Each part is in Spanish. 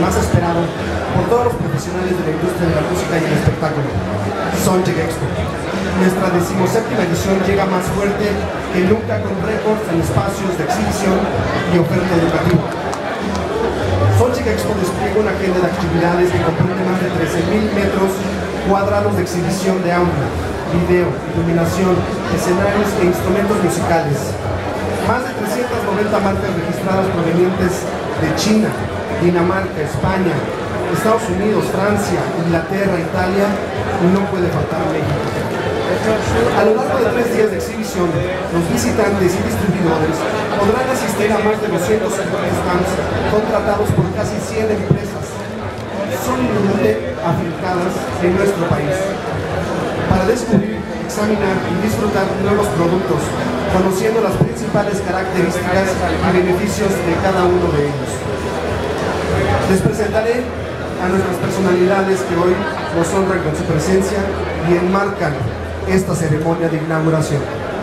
más esperado por todos los profesionales de la industria de la música y el espectáculo, Soundcheck Expo. Nuestra 17ª edición llega más fuerte que nunca, con récords en espacios de exhibición y oferta educativa. Soundcheck Expo despliega una agenda de actividades que comprende más de 13.000 metros cuadrados de exhibición de audio, video, iluminación, escenarios e instrumentos musicales. Más de 390 marcas registradas provenientes de China, Dinamarca, España, Estados Unidos, Francia, Inglaterra, Italia, no puede faltar México. A lo largo de 3 días de exhibición, los visitantes y distribuidores podrán asistir a más de 250 stands contratados por casi 100 empresas, sólidamente afincadas en nuestro país, para descubrir, examinar y disfrutar nuevos productos, conociendo las principales características y beneficios de cada uno de ellos. Les presentaré a nuestras personalidades que hoy nos honran con su presencia y enmarcan esta ceremonia de inauguración.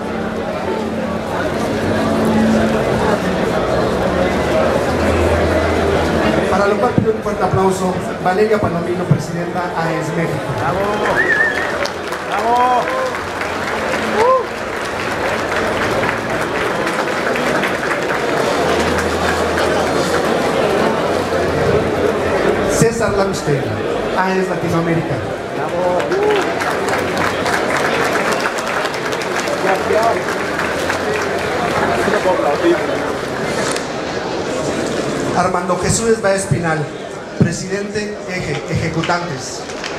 Para lo cual pido un fuerte aplauso, Valeria Palomino, presidenta AES México. ¡Bravo! ¡Bravo! César Lamstel, AES Latinoamérica. Armando Jesús Báez Pinal, presidente Eje, Ejecutantes.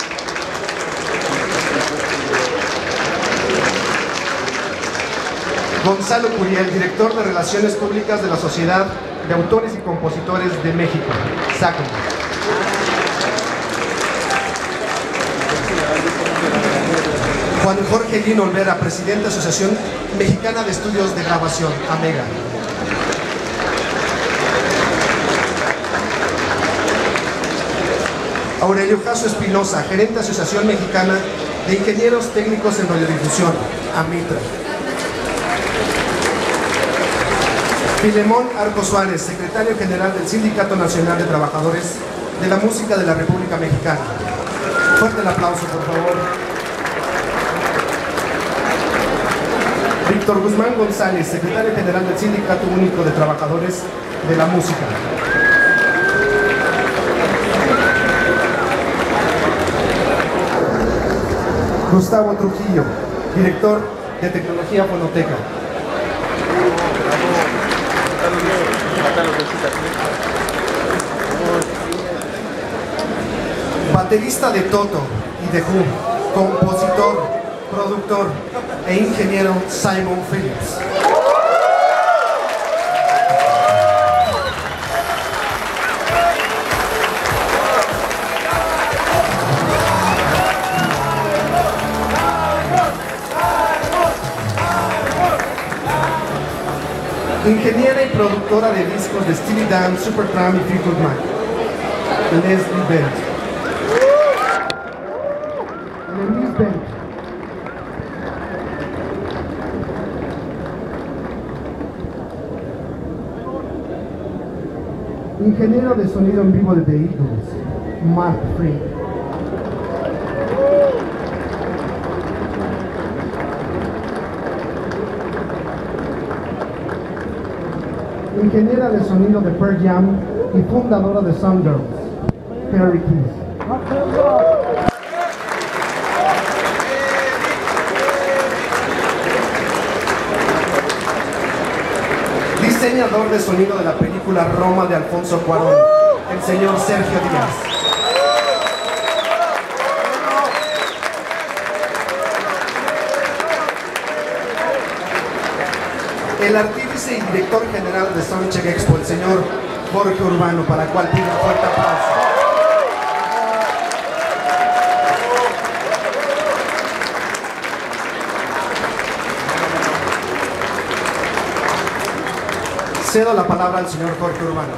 Gonzalo Curiel, director de Relaciones Públicas de la Sociedad de Autores y Compositores de México, SACOM. Juan Jorge Lino Olvera, presidente de Asociación Mexicana de Estudios de Grabación, AMEGA. Aurelio Jasso Espinosa, gerente de Asociación Mexicana de Ingenieros Técnicos en Radiodifusión, AMITRA. Filemón Arco Suárez, secretario general del Sindicato Nacional de Trabajadores de la Música de la República Mexicana. Fuerte el aplauso, por favor. Víctor Guzmán González, secretario general del Sindicato Único de Trabajadores de la Música. Gustavo Trujillo, director de Tecnología Fonoteca. Baterista de Toto y de Who, compositor, productor e ingeniero Simon Phillips. Ingeniera y productora de discos de Steely Dan, Supertramp y Fleetwood Mac, Leslie Bent. Leslie Bent. Ingeniero de sonido en vivo de The Eagles, Mark Fried. Ingeniera de sonido de Pearl Jam y fundadora de Soundgirls, Perry Keith. Diseñador de sonido de la película Roma de Alfonso Cuarón, el señor Sergio Díaz. El artífice y director general de Soundcheck Expo, el señor Jorge Urbano, para el cual pido un fuerte aplauso. Cedo la palabra al señor Jorge Urbano.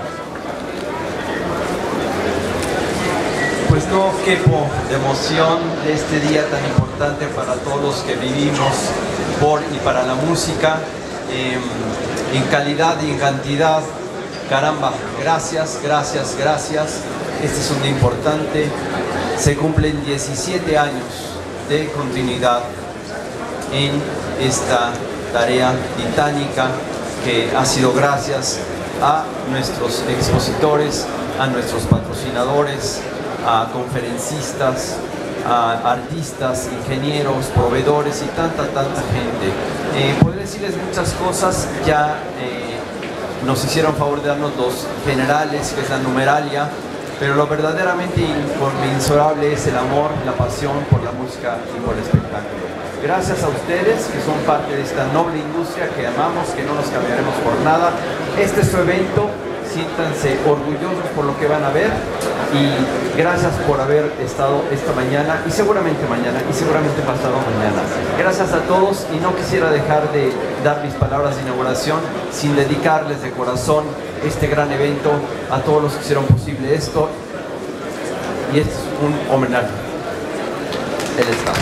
Pues no quepo de emoción de este día tan importante para todos los que vivimos por y para la música, en calidad y en cantidad Caramba, gracias, gracias, gracias. Este es un día importante. Se cumplen 17 años de continuidad en esta tarea titánica que ha sido gracias a nuestros expositores, a nuestros patrocinadores, a conferencistas, a artistas, ingenieros, proveedores y tanta gente. Podría decirles muchas cosas, ya nos hicieron favor de darnos los generales, que es la numeralia, pero lo verdaderamente inconmensurable es el amor, la pasión por la música y por el espectáculo. Gracias a ustedes que son parte de esta noble industria que amamos, que no nos cambiaremos por nada. Este es su evento, siéntanse orgullosos por lo que van a ver y gracias por haber estado esta mañana y seguramente mañana y seguramente pasado mañana. Gracias a todos y no quisiera dejar de dar mis palabras de inauguración sin dedicarles de corazón este gran evento a todos los que hicieron posible esto, y este es un homenaje. El Estado.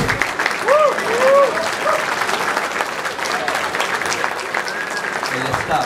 El Estado.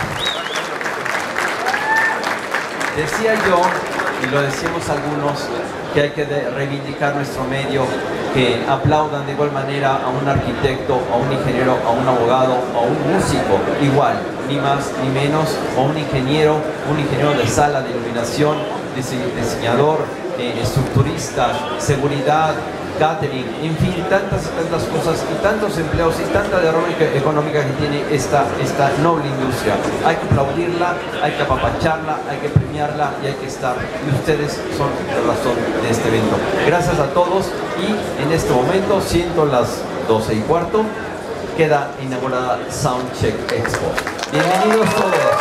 Decía yo, y lo decíamos algunos, que hay que reivindicar nuestro medio, que aplaudan de igual manera a un arquitecto, a un ingeniero, a un abogado, a un músico, igual, ni más ni menos, o un ingeniero de sala de iluminación, diseñador, estructurista, seguridad, catering, en fin, tantas y tantas cosas y tantos empleos y tanta derrama económica que tiene esta noble industria. Hay que aplaudirla, hay que apapacharla, hay que premiarla y hay que estar. Y ustedes son la razón de este evento. Gracias a todos y en este momento, siendo las 12:15, queda inaugurada Soundcheck Expo. Bienvenidos todos.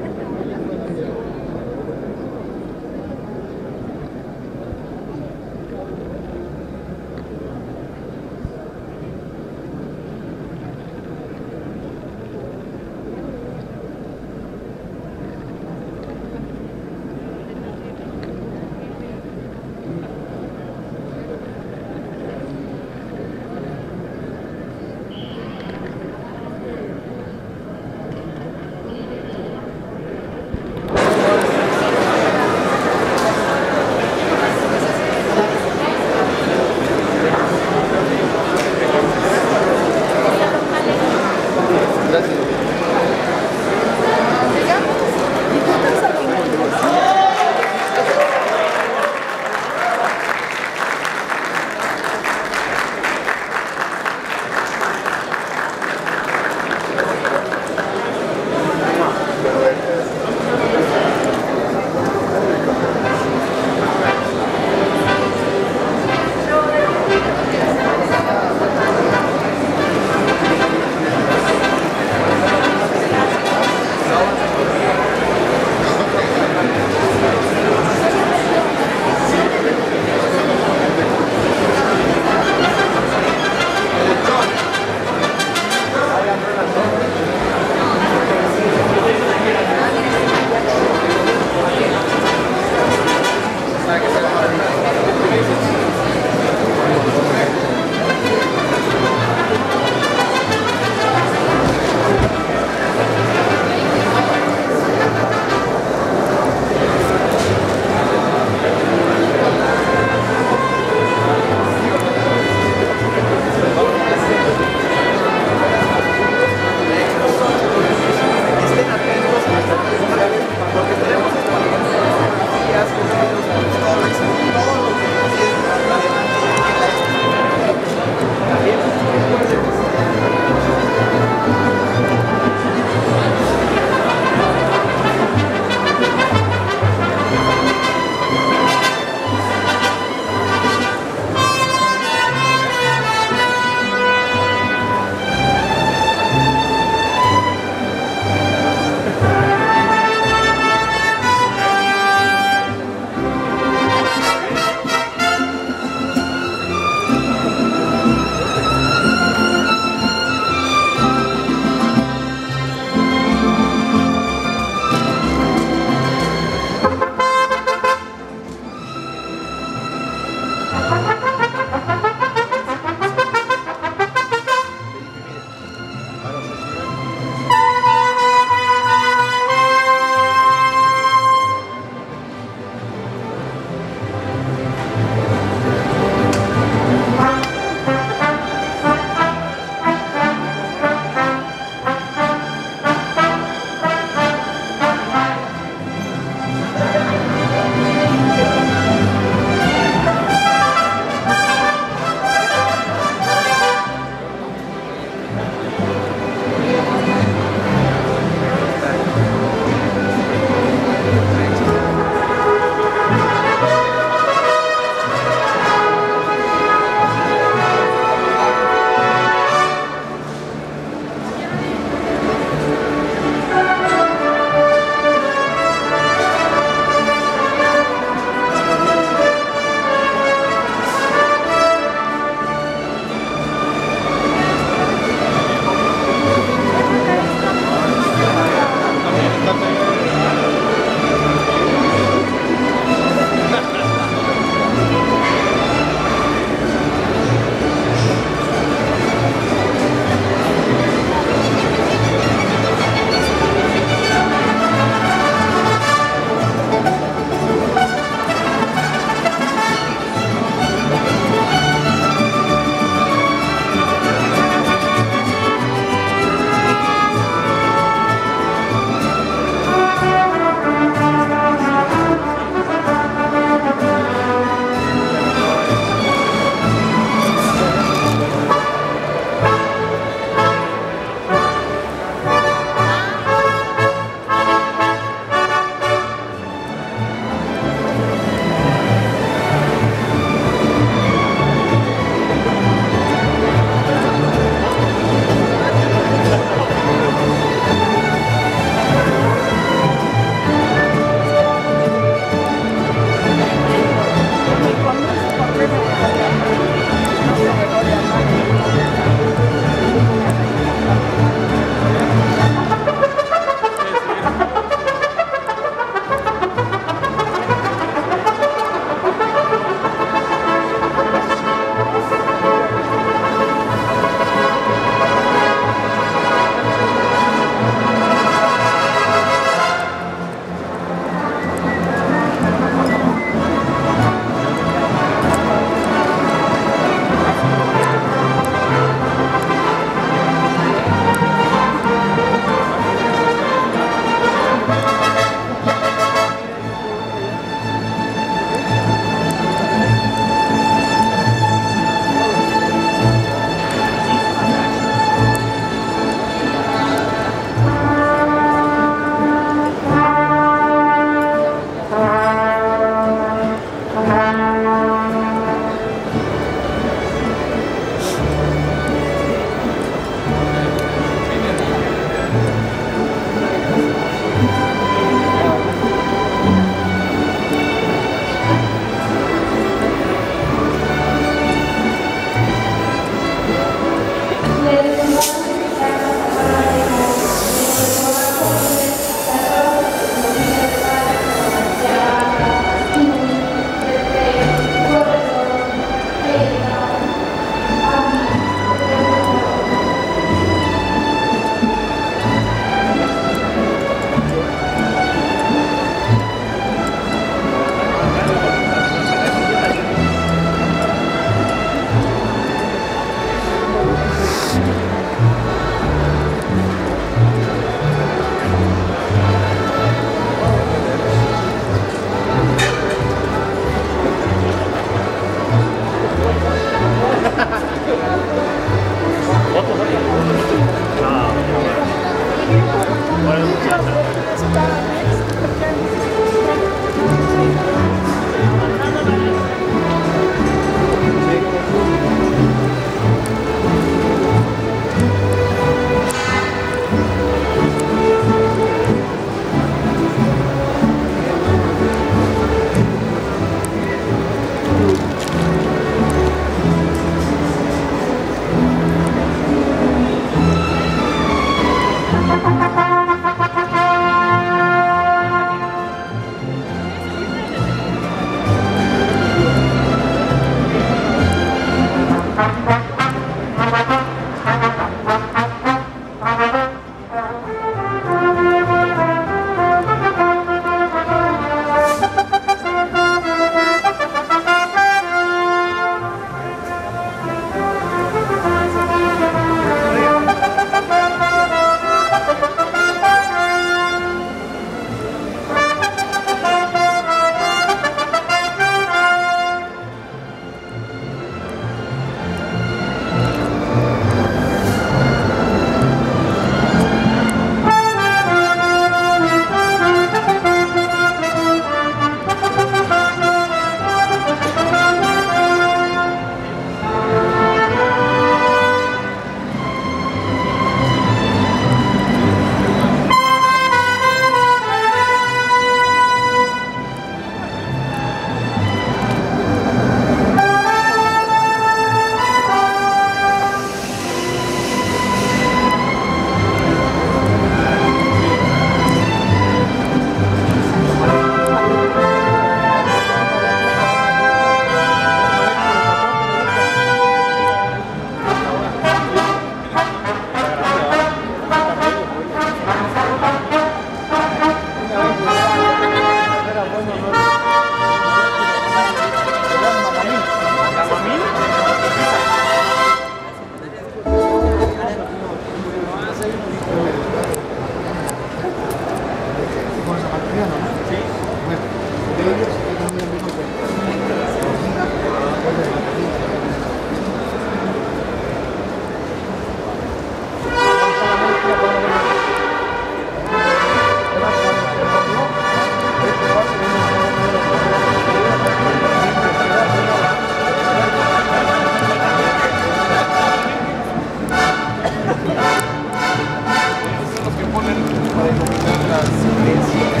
ponen para iluminar las iglesias.